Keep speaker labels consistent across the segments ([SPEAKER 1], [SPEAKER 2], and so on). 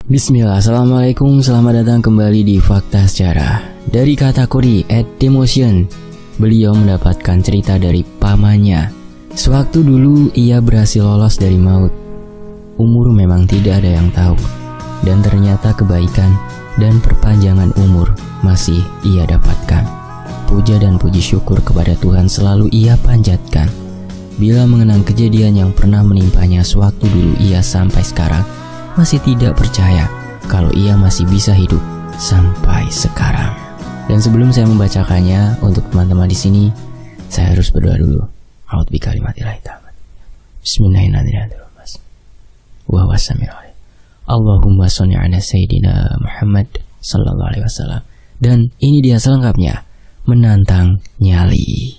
[SPEAKER 1] Bismillah, assalamualaikum, selamat datang kembali di Fakta Sejarah. Dari kata Kori @demotion, beliau mendapatkan cerita dari pamannya. Sewaktu dulu ia berhasil lolos dari maut. Umur memang tidak ada yang tahu, dan ternyata kebaikan dan perpanjangan umur masih ia dapatkan. Puja dan puji syukur kepada Tuhan selalu ia panjatkan. Bila mengenang kejadian yang pernah menimpanya sewaktu dulu ia sampai sekarang masih tidak percaya kalau ia masih bisa hidup sampai sekarang. Dan sebelum saya membacakannya untuk teman-teman di sini, saya harus berdoa dulu. A'udzu bikalimatillahi tammati. Bismillahirrahmanirrahim. Wa wassamil. Allahumma shalli ala sayyidina Muhammad sallallahu alaihi wasallam. Dan ini dia selengkapnya, menantang nyali.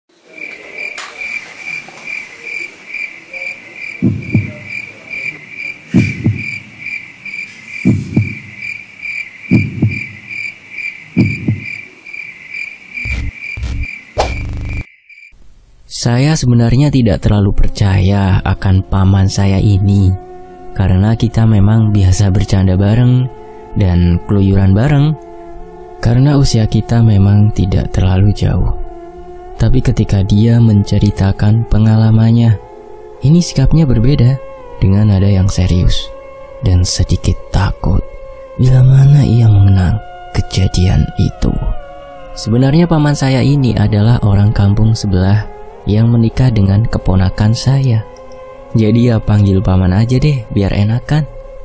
[SPEAKER 1] Saya sebenarnya tidak terlalu percaya akan paman saya ini, karena kita memang biasa bercanda bareng dan keluyuran bareng, karena usia kita memang tidak terlalu jauh. Tapi ketika dia menceritakan pengalamannya, ini sikapnya berbeda, dengan nada yang serius dan sedikit takut bila mana ia mengenang kejadian itu. Sebenarnya paman saya ini adalah orang kampung sebelah yang menikah dengan keponakan saya. Jadi ya panggil paman aja deh, biar enakan.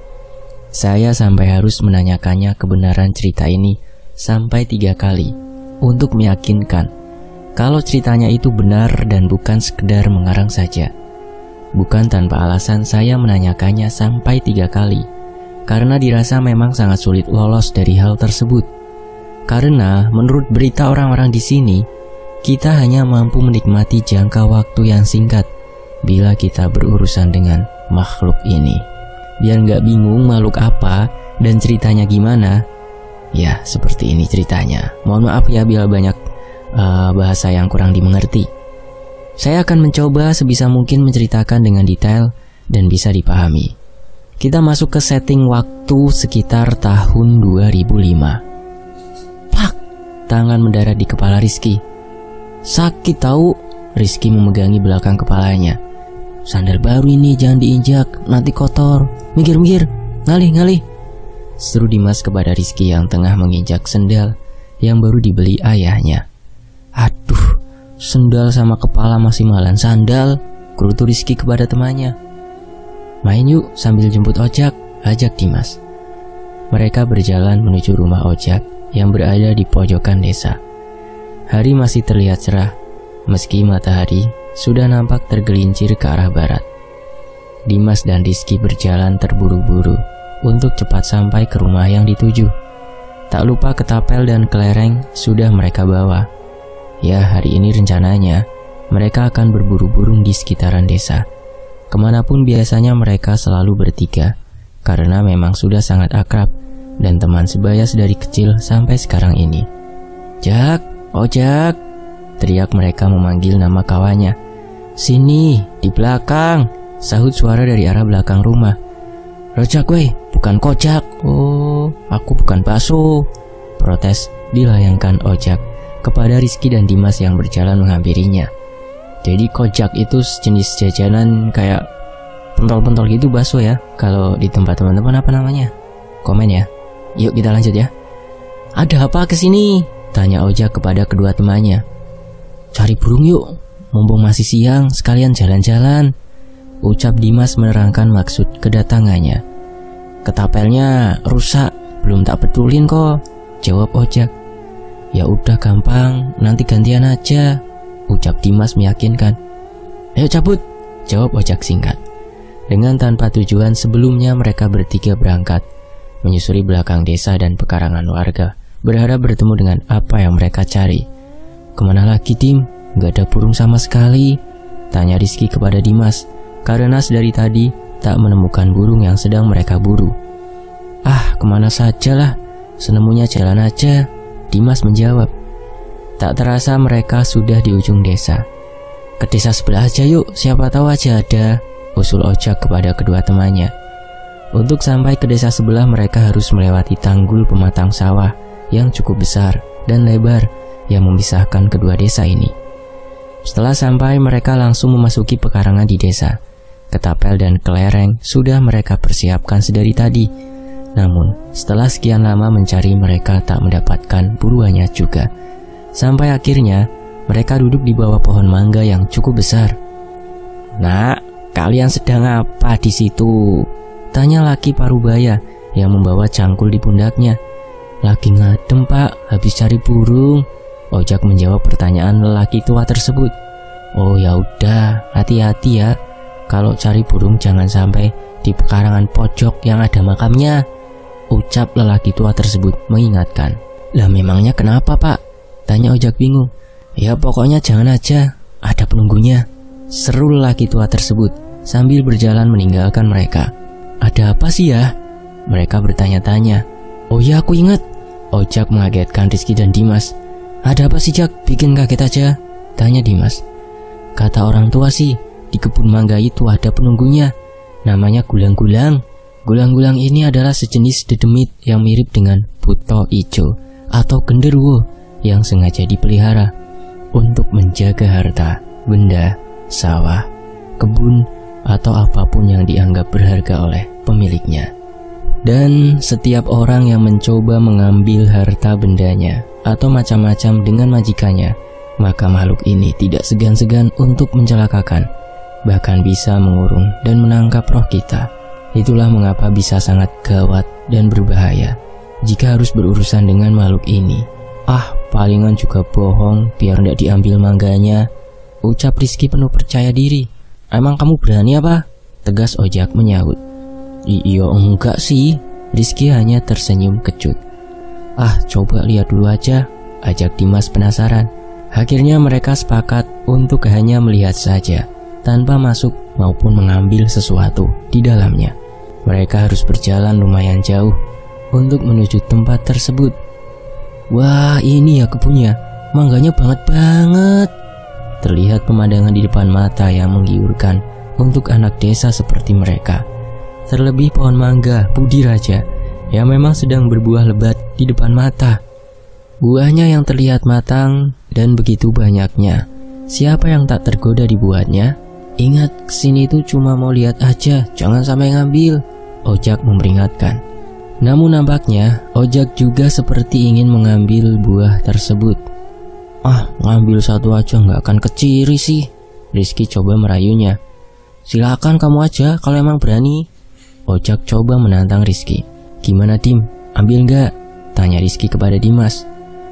[SPEAKER 1] Saya sampai harus menanyakannya kebenaran cerita ini sampai 3 kali untuk meyakinkan kalau ceritanya itu benar dan bukan sekedar mengarang saja. Bukan tanpa alasan saya menanyakannya sampai 3 kali, karena dirasa memang sangat sulit lolos dari hal tersebut. Karena menurut berita orang-orang di sini, kita hanya mampu menikmati jangka waktu yang singkat bila kita berurusan dengan makhluk ini. Biar nggak bingung makhluk apa dan ceritanya gimana, ya seperti ini ceritanya. Mohon maaf ya bila banyak bahasa yang kurang dimengerti. Saya akan mencoba sebisa mungkin menceritakan dengan detail dan bisa dipahami. Kita masuk ke setting waktu sekitar tahun 2005. Pak! Tangan mendarat di kepala Rizky. Sakit tahu, Rizky memegangi belakang kepalanya. Sandal baru ini jangan diinjak, nanti kotor. Mikir-mikir, ngalih. Seru Dimas kepada Rizky yang tengah menginjak sendal yang baru dibeli ayahnya. Aduh, sendal sama kepala masih malan sandal, gerutu Rizky kepada temannya. Main yuk sambil jemput Ojak, ajak Dimas. Mereka berjalan menuju rumah Ojak yang berada di pojokan desa. Hari masih terlihat cerah, meski matahari sudah nampak tergelincir ke arah barat. Dimas dan Rizky berjalan terburu-buru untuk cepat sampai ke rumah yang dituju. Tak lupa ketapel dan kelereng sudah mereka bawa. Ya, hari ini rencananya mereka akan berburu burung di sekitaran desa. Kemanapun biasanya mereka selalu bertiga, karena memang sudah sangat akrab dan teman sebaya dari kecil sampai sekarang ini. Jak! Ojak, teriak mereka memanggil nama kawannya. Sini, di belakang, sahut suara dari arah belakang rumah. Rojak weh, bukan Kojak. Oh, aku bukan bakso, protes dilayangkan Ojak kepada Rizky dan Dimas yang berjalan menghampirinya. Jadi Kojak itu sejenis jajanan kayak pentol-pentol gitu, bakso ya. Kalau di tempat teman-teman apa namanya? Komen ya. Yuk kita lanjut ya. Ada apa kesini? Tanya Ojak kepada kedua temannya. Cari burung yuk, mumpung masih siang, sekalian jalan-jalan, ucap Dimas menerangkan maksud kedatangannya. Ketapelnya rusak, belum tak betulin kok, jawab Ojak. Ya udah gampang, nanti gantian aja, ucap Dimas meyakinkan. Ayo cabut, jawab Ojak singkat. Dengan tanpa tujuan sebelumnya mereka bertiga berangkat, menyusuri belakang desa dan pekarangan warga, berharap bertemu dengan apa yang mereka cari. Kemana lagi tim? Gak ada burung sama sekali, tanya Rizky kepada Dimas, karena sedari tadi tak menemukan burung yang sedang mereka buru. Ah, kemana sajalah, senemunya jalan aja, Dimas menjawab. Tak terasa mereka sudah di ujung desa. Ke desa sebelah aja yuk, siapa tahu aja ada, usul Ojak kepada kedua temannya. Untuk sampai ke desa sebelah mereka harus melewati tanggul pematang sawah yang cukup besar dan lebar yang memisahkan kedua desa ini. Setelah sampai mereka langsung memasuki pekarangan di desa. Ketapel dan kelereng sudah mereka persiapkan sedari tadi. Namun setelah sekian lama mencari mereka tak mendapatkan buruannya juga. Sampai akhirnya mereka duduk di bawah pohon mangga yang cukup besar. "Nak, kalian sedang apa di situ?" tanya laki Parubaya yang membawa cangkul di pundaknya. "Lagi ngadem, Pak, habis cari burung," Ojak menjawab pertanyaan lelaki tua tersebut. "Oh ya udah, hati-hati ya. Kalau cari burung jangan sampai di pekarangan pojok yang ada makamnya," ucap lelaki tua tersebut mengingatkan. "Lah memangnya kenapa, Pak?" tanya Ojak bingung. "Ya pokoknya jangan aja, ada penunggunya," seru lelaki tua tersebut sambil berjalan meninggalkan mereka. "Ada apa sih ya?" mereka bertanya-tanya. "Oh ya aku ingat," Ojak mengagetkan Rizky dan Dimas. "Ada apa sih Jak, bikin kaget aja?" tanya Dimas. "Kata orang tua sih, di kebun mangga itu ada penunggunya, namanya gulang-gulang. Gulang-gulang ini adalah sejenis dedemit yang mirip dengan buto ijo atau genderuwo yang sengaja dipelihara untuk menjaga harta, benda, sawah, kebun, atau apapun yang dianggap berharga oleh pemiliknya. Dan setiap orang yang mencoba mengambil harta bendanya atau macam-macam dengan majikannya, maka makhluk ini tidak segan-segan untuk mencelakakan, bahkan bisa mengurung dan menangkap roh kita. Itulah mengapa bisa sangat gawat dan berbahaya jika harus berurusan dengan makhluk ini. "Ah, palingan juga bohong biar tidak diambil mangganya," ucap Rizky penuh percaya diri. "Emang kamu berani apa?" tegas Ojak menyahut. "Iya enggak sih," Rizky hanya tersenyum kecut. "Ah, coba lihat dulu aja," ajak Dimas penasaran. Akhirnya mereka sepakat untuk hanya melihat saja, tanpa masuk maupun mengambil sesuatu di dalamnya. Mereka harus berjalan lumayan jauh untuk menuju tempat tersebut. "Wah, ini ya kebunnya, mangganya banget. Terlihat pemandangan di depan mata yang menggiurkan untuk anak desa seperti mereka. Terlebih pohon mangga Budi Raja yang memang sedang berbuah lebat di depan mata. Buahnya yang terlihat matang dan begitu banyaknya. Siapa yang tak tergoda dibuatnya? Ingat, kesini tuh cuma mau lihat aja, jangan sampai ngambil," Ojak memperingatkan. Namun nampaknya Ojak juga seperti ingin mengambil buah tersebut. "Ah, ngambil satu aja nggak akan keciri sih," Rizky coba merayunya. "Silakan kamu aja kalau emang berani," Ojak coba menantang Rizky. "Gimana Dim, ambil nggak?" tanya Rizky kepada Dimas.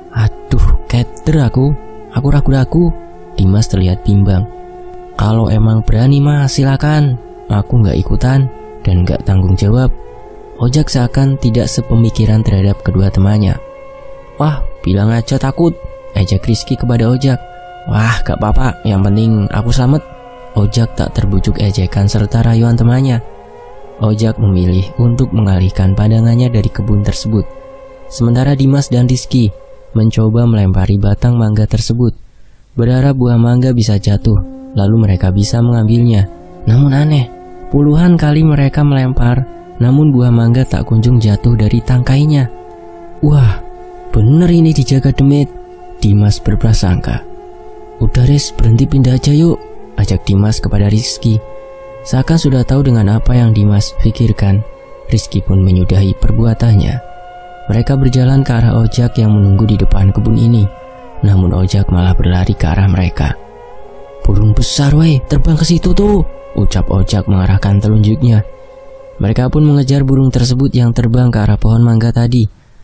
[SPEAKER 1] "Aduh, keter aku ragu-ragu," Dimas terlihat bimbang. "Kalau emang berani mah silakan, aku nggak ikutan dan nggak tanggung jawab." Ojak seakan tidak sepemikiran terhadap kedua temannya. "Wah, bilang aja takut," ajak Rizky kepada Ojak. "Wah, gak apa-apa, yang penting aku selamat." Ojak tak terbujuk ejekan serta rayuan temannya. Ojak memilih untuk mengalihkan pandangannya dari kebun tersebut. Sementara Dimas dan Rizky mencoba melempari batang mangga tersebut, berharap buah mangga bisa jatuh, lalu mereka bisa mengambilnya. Namun aneh, puluhan kali mereka melempar, namun buah mangga tak kunjung jatuh dari tangkainya. "Wah, bener ini dijaga demit," Dimas berprasangka. "Udah Riz, berhenti pindah aja yuk," ajak Dimas kepada Rizky. Seakan sudah tahu dengan apa yang Dimas pikirkan, Rizky pun menyudahi perbuatannya. Mereka berjalan ke arah Ojak yang menunggu di depan kebun ini. Namun Ojak malah berlari ke arah mereka. "Burung besar weh, terbang ke situ tuh," ucap Ojak mengarahkan telunjuknya. Mereka pun mengejar burung tersebut yang terbang ke arah pohon mangga tadi.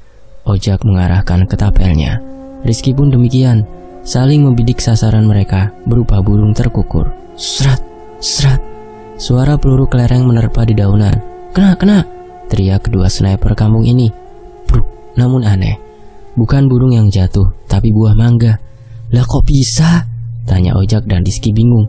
[SPEAKER 1] Ojak mengarahkan ketapelnya. Rizky pun demikian, saling membidik sasaran mereka berupa burung terkukur. Serat, serat. Suara peluru kelereng menerpa di daunan. Kena, teriak kedua sniper kampung ini. Bruk, namun aneh. Bukan burung yang jatuh, tapi buah mangga. Lah kok bisa? Tanya Ojak dan Rizky bingung.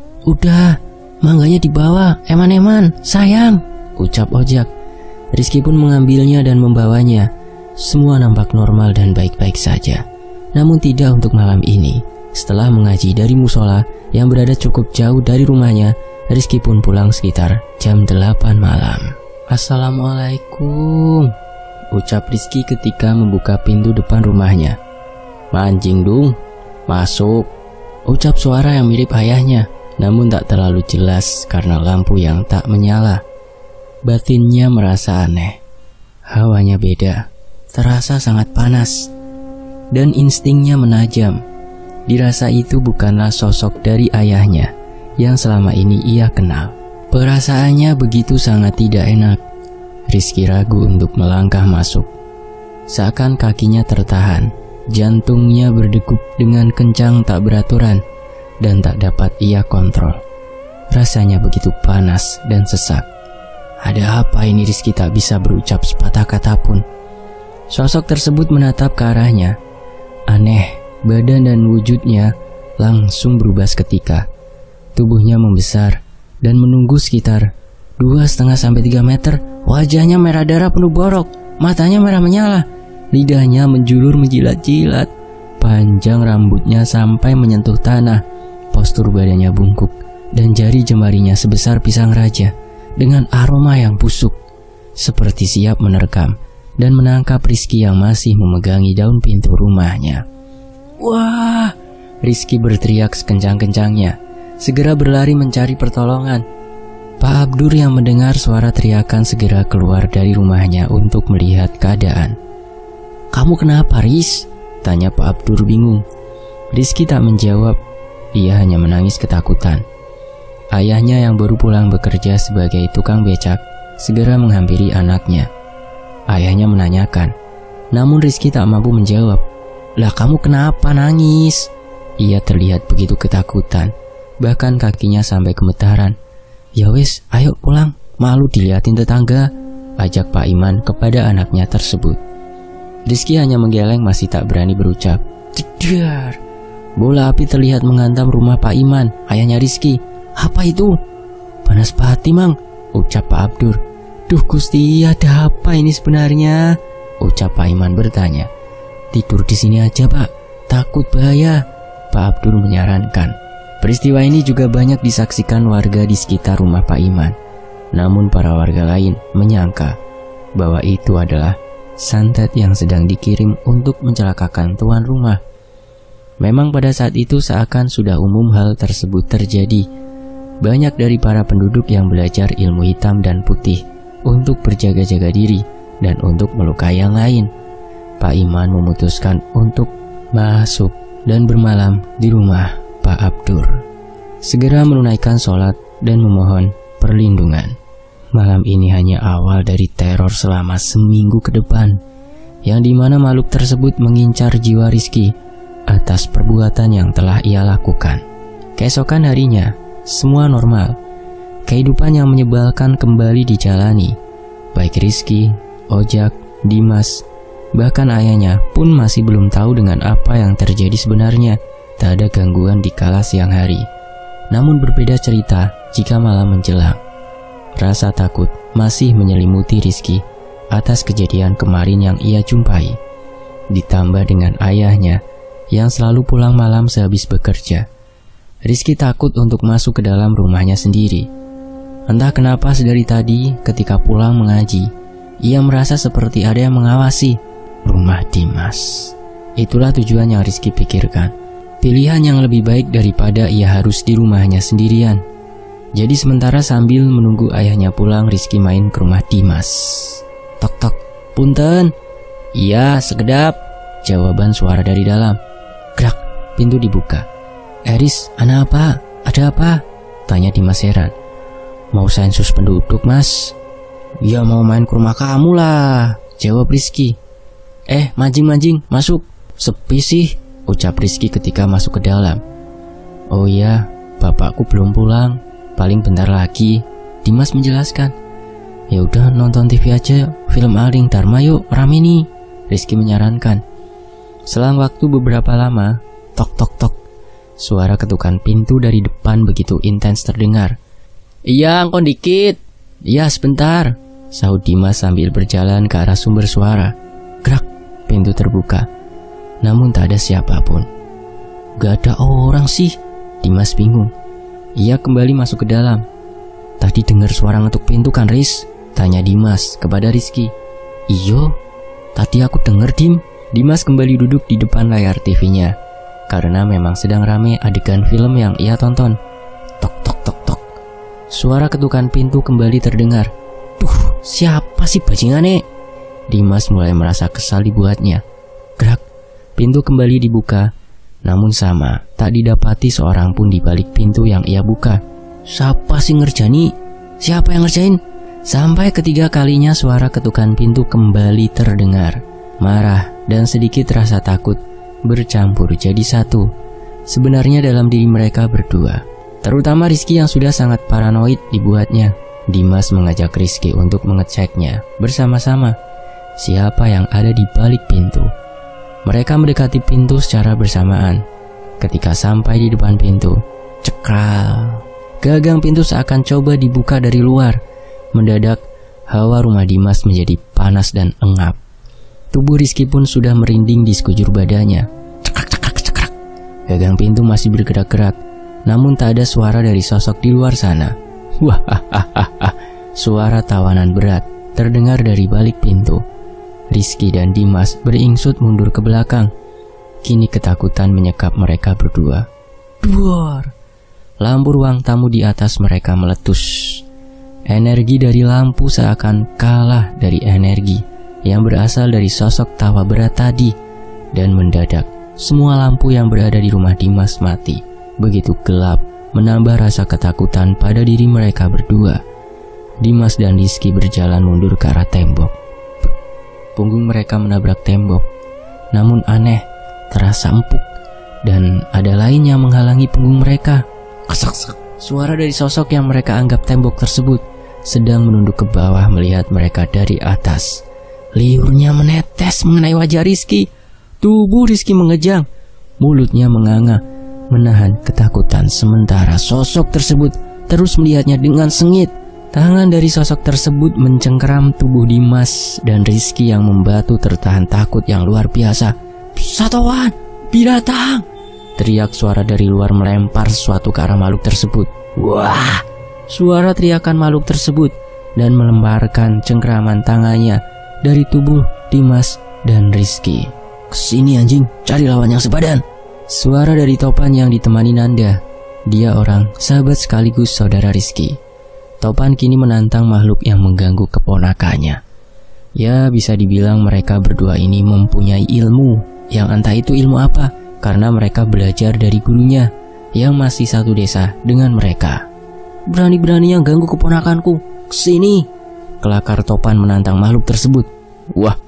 [SPEAKER 1] Udah, mangganya dibawa, eman-eman, sayang, ucap Ojak. Rizky pun mengambilnya dan membawanya. Semua nampak normal dan baik-baik saja. Namun tidak untuk malam ini. Setelah mengaji dari musola yang berada cukup jauh dari rumahnya, Rizky pun pulang sekitar jam 8 malam. Assalamualaikum, ucap Rizky ketika membuka pintu depan rumahnya. Manjing dong, masuk, ucap suara yang mirip ayahnya, namun tak terlalu jelas karena lampu yang tak menyala. Batinnya merasa aneh. Hawanya beda, terasa sangat panas, dan instingnya menajam. Dirasa itu bukanlah sosok dari ayahnya yang selama ini ia kenal. Perasaannya begitu sangat tidak enak. Rizky ragu untuk melangkah masuk. Seakan kakinya tertahan, jantungnya berdegup dengan kencang tak beraturan dan tak dapat ia kontrol. Rasanya begitu panas dan sesak. Ada apa ini? Rizky tak bisa berucap sepatah kata pun. Sosok tersebut menatap ke arahnya. Aneh, badan dan wujudnya langsung berubah seketika. Tubuhnya membesar dan menunggu sekitar 2,5-3 meter. Wajahnya merah darah penuh borok, matanya merah menyala, lidahnya menjulur menjilat-jilat. Panjang rambutnya sampai menyentuh tanah. Postur badannya bungkuk dan jari jemarinya sebesar pisang raja dengan aroma yang busuk, seperti siap menerkam dan menangkap Rizky yang masih memegangi daun pintu rumahnya. Wah! Rizky berteriak sekencang-kencangnya, segera berlari mencari pertolongan. Pak Abdur yang mendengar suara teriakan segera keluar dari rumahnya untuk melihat keadaan. Kamu kenapa, Riz? Tanya Pak Abdur bingung. Rizky tak menjawab, ia hanya menangis ketakutan. Ayahnya yang baru pulang bekerja sebagai tukang becak segera menghampiri anaknya. Ayahnya menanyakan, namun Rizky tak mampu menjawab. Lah kamu kenapa nangis? Ia terlihat begitu ketakutan, bahkan kakinya sampai gemetaran. Ya wes, ayo pulang, malu dilihatin tetangga, ajak Pak Iman kepada anaknya tersebut. Rizky hanya menggeleng, masih tak berani berucap. Jedar! Bola api terlihat menghantam rumah Pak Iman, ayahnya Rizky. Apa itu? Panas pati, Mang, ucap Pak Abdur. Duh Gusti, ada apa ini sebenarnya? Ucap Pak Iman bertanya. Tidur di sini aja, Pak, takut bahaya, Pak Abdur menyarankan. Peristiwa ini juga banyak disaksikan warga di sekitar rumah Pak Iman. Namun para warga lain menyangka bahwa itu adalah santet yang sedang dikirim untuk mencelakakan tuan rumah. Memang pada saat itu seakan sudah umum hal tersebut terjadi. Banyak dari para penduduk yang belajar ilmu hitam dan putih untuk berjaga-jaga diri dan untuk melukai yang lain. Pak Iman memutuskan untuk masuk dan bermalam di rumah Pak Abdur. Segera menunaikan sholat dan memohon perlindungan. Malam ini hanya awal dari teror selama seminggu ke depan, yang dimana makhluk tersebut mengincar jiwa Rizky atas perbuatan yang telah ia lakukan. Keesokan harinya, semua normal. Kehidupan yang menyebalkan kembali dijalani. Baik Rizky, Ojak, Dimas, bahkan ayahnya pun masih belum tahu dengan apa yang terjadi sebenarnya. Tak ada gangguan di kala siang hari. Namun berbeda cerita jika malam menjelang. Rasa takut masih menyelimuti Rizky atas kejadian kemarin yang ia jumpai. Ditambah dengan ayahnya yang selalu pulang malam sehabis bekerja. Rizky takut untuk masuk ke dalam rumahnya sendiri. Entah kenapa sedari tadi ketika pulang mengaji, ia merasa seperti ada yang mengawasi rumah Dimas. Itulah tujuan yang Rizky pikirkan. Pilihan yang lebih baik daripada ia harus di rumahnya sendirian. Jadi sementara sambil menunggu ayahnya pulang, Rizky main ke rumah Dimas. Tok tok, punten. Iya, sekedap, jawaban suara dari dalam. Gerak, pintu dibuka. Riz, anak apa? Ada apa? Tanya Dimas heran. Mau sensus penduduk, Mas. Ya mau main ke rumah kamu lah, jawab Rizky. Mancing, masuk. Sepi sih, ucap Rizky ketika masuk ke dalam. Oh iya, bapakku belum pulang, paling bentar lagi, Dimas menjelaskan. Ya udah nonton TV aja, film Alding Dharma yuk, rame nih, Rizky menyarankan. Selang waktu beberapa lama, tok tok tok, suara ketukan pintu dari depan begitu intens terdengar. Iya, angkon dikit. Iya, sebentar, sahut Dimas sambil berjalan ke arah sumber suara. Gerak, pintu terbuka. Namun tak ada siapapun. Gak ada orang sih, Dimas bingung. Ia kembali masuk ke dalam. Tadi dengar suara ngetuk pintu kan, Riz? Tanya Dimas kepada Rizky. Iyo, tadi aku denger Dim. Dimas kembali duduk di depan layar TV-nya karena memang sedang rame adegan film yang ia tonton. Tok tok tok tok. Suara ketukan pintu kembali terdengar. Duh, siapa sih bajingane? Dimas mulai merasa kesal dibuatnya. Gerak, pintu kembali dibuka. Namun sama, tak didapati seorang pun di balik pintu yang ia buka. Siapa sih ngerjani? Siapa yang ngerjain? Sampai ketiga kalinya suara ketukan pintu kembali terdengar. Marah dan sedikit rasa takut bercampur jadi satu. Sebenarnya dalam diri mereka berdua, terutama Rizky yang sudah sangat paranoid dibuatnya. Dimas mengajak Rizky untuk mengeceknya bersama-sama siapa yang ada di balik pintu. Mereka mendekati pintu secara bersamaan. Ketika sampai di depan pintu, cekral. Gagang pintu seakan coba dibuka dari luar. Mendadak, hawa rumah Dimas menjadi panas dan engap. Tubuh Rizky pun sudah merinding di sekujur badannya. Cekrak, cekrak, cekrak. Gagang pintu masih bergerak-gerak, namun tak ada suara dari sosok di luar sana. Wah, suara tawanan berat terdengar dari balik pintu. Rizky dan Dimas beringsut mundur ke belakang. Kini ketakutan menyekap mereka berdua. Duar! Lampu ruang tamu di atas mereka meletus. Energi dari lampu seakan kalah dari energi yang berasal dari sosok tawa berat tadi. Dan mendadak, semua lampu yang berada di rumah Dimas mati. Begitu gelap, menambah rasa ketakutan pada diri mereka berdua. Dimas dan Rizky berjalan mundur ke arah tembok. Punggung mereka menabrak tembok. Namun aneh, terasa empuk. Dan ada lain yang menghalangi punggung mereka. Kesak-sak. Suara dari sosok yang mereka anggap tembok tersebut sedang menunduk ke bawah melihat mereka dari atas. Liurnya menetes mengenai wajah Rizky. Tubuh Rizky mengejang. Mulutnya menganga, menahan ketakutan sementara sosok tersebut terus melihatnya dengan sengit. Tangan dari sosok tersebut mencengkeram tubuh Dimas dan Rizky yang membatu tertahan takut yang luar biasa. Satuan, binatang! Teriak suara dari luar melempar sesuatu ke arah makhluk tersebut. Wah! Suara teriakan makhluk tersebut dan melemparkan cengkeraman tangannya dari tubuh Dimas dan Rizky. Kesini anjing, cari lawan yang sepadan. Suara dari Topan yang ditemani Nanda. Dia orang sahabat sekaligus saudara Rizky. Topan kini menantang makhluk yang mengganggu keponakannya. Ya, bisa dibilang mereka berdua ini mempunyai ilmu, yang entah itu ilmu apa, karena mereka belajar dari gurunya yang masih satu desa dengan mereka. Berani-berani yang ganggu keponakanku, kesini! Kelakar Topan menantang makhluk tersebut. Wah,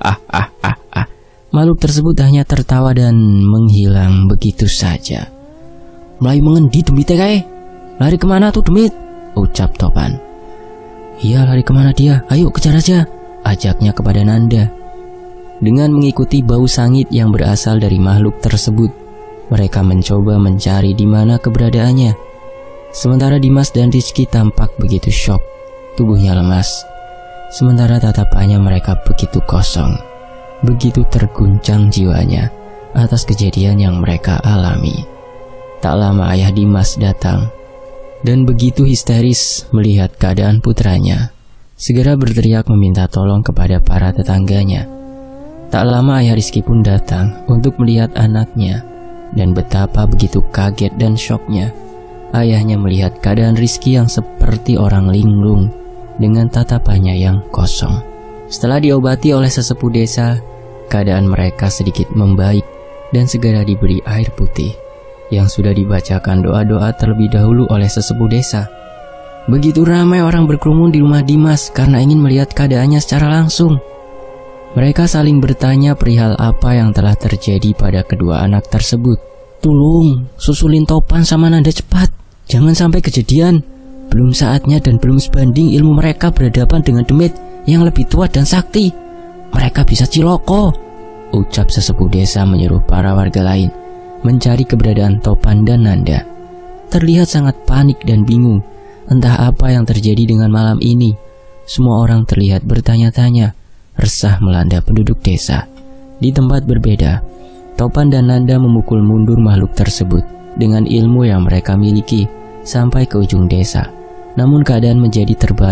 [SPEAKER 1] Makhluk tersebut hanya tertawa dan menghilang begitu saja. Melayu mengendi demit kae. Lari kemana tuh demit? Ucap Topan. Iya, lari kemana dia? Ayo kejar aja, ajaknya kepada Nanda. Dengan mengikuti bau sangit yang berasal dari makhluk tersebut, mereka mencoba mencari di mana keberadaannya. Sementara Dimas dan Rizky tampak begitu syok, tubuhnya lemas. Sementara tatapannya mereka begitu kosong, begitu terguncang jiwanya atas kejadian yang mereka alami. Tak lama ayah Dimas datang dan begitu histeris melihat keadaan putranya. Segera berteriak meminta tolong kepada para tetangganya. Tak lama ayah Rizky pun datang untuk melihat anaknya. Dan betapa begitu kaget dan syoknya ayahnya melihat keadaan Rizky yang seperti orang linglung dengan tatapannya yang kosong. Setelah diobati oleh sesepuh desa, keadaan mereka sedikit membaik dan segera diberi air putih yang sudah dibacakan doa-doa terlebih dahulu oleh sesepuh desa. Begitu ramai orang berkerumun di rumah Dimas karena ingin melihat keadaannya secara langsung. Mereka saling bertanya perihal apa yang telah terjadi pada kedua anak tersebut. Tolong, susulin Topan sama Nanda cepat. Jangan sampai kejadian. Belum saatnya dan belum sebanding ilmu mereka berhadapan dengan demit yang lebih tua dan sakti. Mereka bisa ciloko, ucap sesepuh desa menyuruh para warga lain mencari keberadaan Topan dan Nanda. Terlihat sangat panik dan bingung entah apa yang terjadi dengan malam ini. Semua orang terlihat bertanya-tanya. Resah melanda penduduk desa. Di tempat berbeda, Topan dan Nanda memukul mundur makhluk tersebut dengan ilmu yang mereka miliki sampai ke ujung desa. Namun keadaan menjadi terbalik.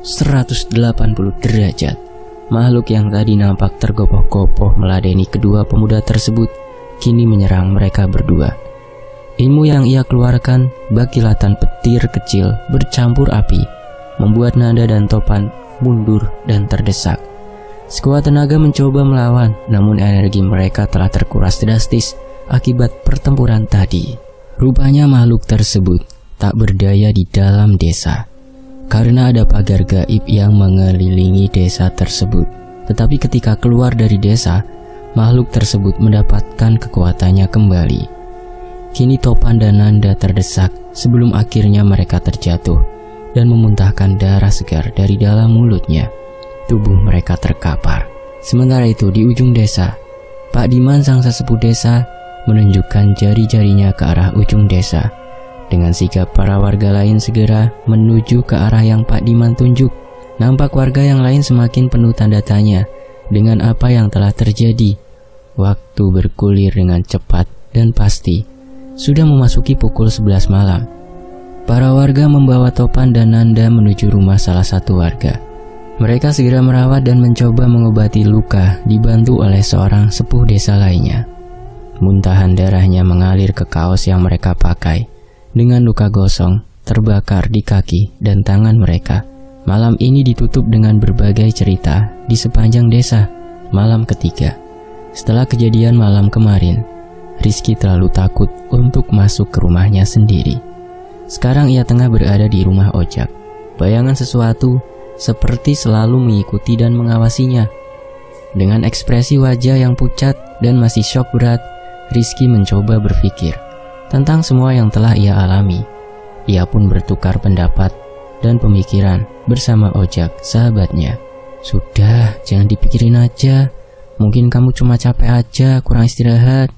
[SPEAKER 1] 180 derajat. Makhluk yang tadi nampak tergopoh-gopoh meladeni kedua pemuda tersebut kini menyerang mereka berdua. Ilmu yang ia keluarkan bak kilatan petir kecil bercampur api membuat Nanda dan Topan mundur dan terdesak. Sekuat tenaga mencoba melawan, namun energi mereka telah terkuras drastis akibat pertempuran tadi. Rupanya makhluk tersebut tak berdaya di dalam desa, karena ada pagar gaib yang mengelilingi desa tersebut. Tetapi ketika keluar dari desa, makhluk tersebut mendapatkan kekuatannya kembali. Kini Topan dan Nanda terdesak sebelum akhirnya mereka terjatuh dan memuntahkan darah segar dari dalam mulutnya. Tubuh mereka terkapar. Sementara itu di ujung desa, Pak Diman sang sesepuh desa menunjukkan jari-jarinya ke arah ujung desa. Dengan sigap para warga lain segera menuju ke arah yang Pak Diman tunjuk. Nampak warga yang lain semakin penuh tanda tanya dengan apa yang telah terjadi. Waktu bergulir dengan cepat dan pasti. Sudah memasuki pukul 11 malam. Para warga membawa Topan dan Nanda menuju rumah salah satu warga. Mereka segera merawat dan mencoba mengobati luka dibantu oleh seorang sepuh desa lainnya. Muntahan darahnya mengalir ke kaos yang mereka pakai. Dengan luka gosong, terbakar di kaki dan tangan mereka. Malam ini ditutup dengan berbagai cerita di sepanjang desa. Malam ketiga. Setelah kejadian malam kemarin, Rizky terlalu takut untuk masuk ke rumahnya sendiri. Sekarang ia tengah berada di rumah Ojak. Bayangan sesuatu seperti selalu mengikuti dan mengawasinya. Dengan ekspresi wajah yang pucat dan masih syok berat, Rizky mencoba berpikir tentang semua yang telah ia alami. Ia pun bertukar pendapat dan pemikiran bersama Ojak, sahabatnya. Sudah, jangan dipikirin aja. Mungkin kamu cuma capek aja, kurang istirahat.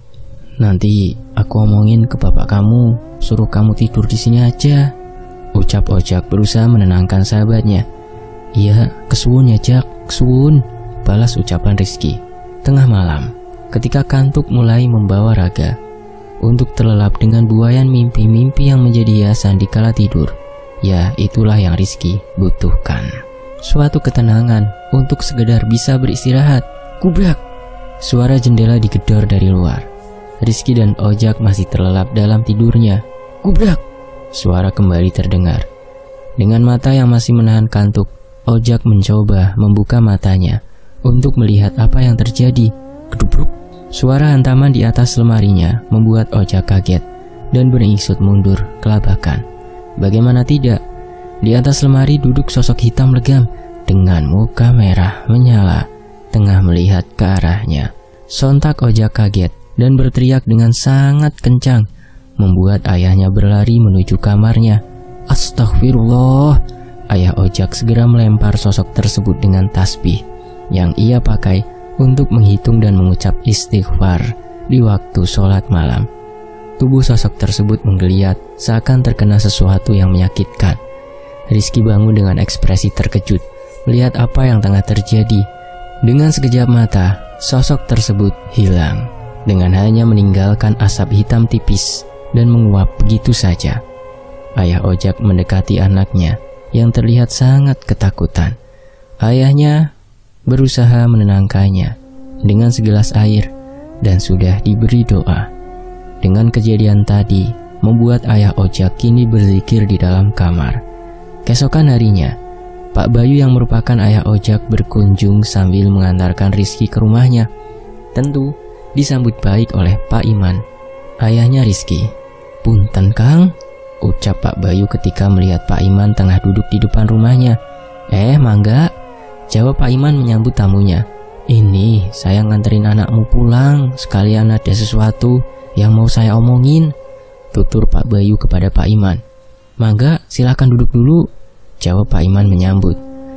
[SPEAKER 1] Nanti aku omongin ke bapak kamu, suruh kamu tidur di sini aja. Ucap Ojak berusaha menenangkan sahabatnya. Iya, kesuwun ya Jak, kesuwun, balas ucapan Rizky. Tengah malam, ketika kantuk mulai membawa raga untuk terlelap dengan buayan mimpi-mimpi yang menjadi hiasan di kala tidur, ya itulah yang Rizky butuhkan. Suatu ketenangan untuk sekedar bisa beristirahat. Kubrak! Suara jendela digedor dari luar. Rizky dan Ojak masih terlelap dalam tidurnya. Kubrak! Suara kembali terdengar. Dengan mata yang masih menahan kantuk, Ojak mencoba membuka matanya untuk melihat apa yang terjadi. Kedubruk! Suara hantaman di atas lemarinya membuat Ojak kaget dan beringsut mundur kelabakan. Bagaimana tidak? Di atas lemari duduk sosok hitam legam dengan muka merah menyala, tengah melihat ke arahnya. Sontak Ojak kaget dan berteriak dengan sangat kencang, membuat ayahnya berlari menuju kamarnya. Astagfirullah! Ayah Ojak segera melempar sosok tersebut dengan tasbih yang ia pakai untuk menghitung dan mengucap istighfar di waktu sholat malam. Tubuh sosok tersebut menggeliat seakan terkena sesuatu yang menyakitkan. Rizky bangun dengan ekspresi terkejut melihat apa yang tengah terjadi. Dengan sekejap mata, sosok tersebut hilang dengan hanya meninggalkan asap hitam tipis dan menguap begitu saja. Ayah Ojak mendekati anaknya yang terlihat sangat ketakutan. Ayahnya berusaha menenangkannya dengan segelas air dan sudah diberi doa. Dengan kejadian tadi membuat ayah Ojak kini berzikir di dalam kamar. Keesokan harinya, Pak Bayu yang merupakan ayah Ojak berkunjung sambil mengantarkan Rizky ke rumahnya. Tentu disambut baik oleh Pak Iman, ayahnya Rizky. Punten Kang, ucap Pak Bayu ketika melihat Pak Iman tengah duduk di depan rumahnya. Mangga, jawab Pak Iman menyambut tamunya. Ini saya nganterin anakmu pulang, sekalian ada sesuatu yang mau saya omongin, tutur Pak Bayu kepada Pak Iman. Mangga, silakan duduk dulu, jawab Pak Iman menyambut.